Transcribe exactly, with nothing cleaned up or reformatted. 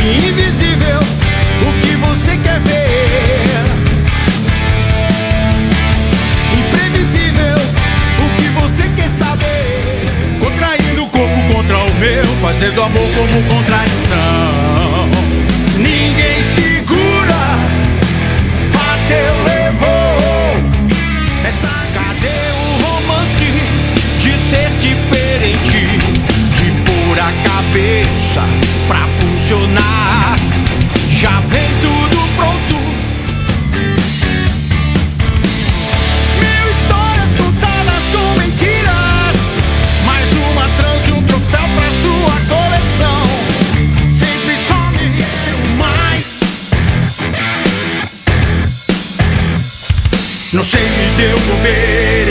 Invisível, o que você quer ver. Imprevisível, o que você quer saber. Contraindo o corpo contra o meu, fazendo amor como contradição. Ninguém segura, bateu, levou. Essa cadê o romance de ser diferente, de pôr a cabeça pra funcionar. Já vem tudo pronto. Mil histórias contadas com mentiras, mais uma trans e um troféu pra sua coleção. Sempre some seu mais. Não sei me devolver.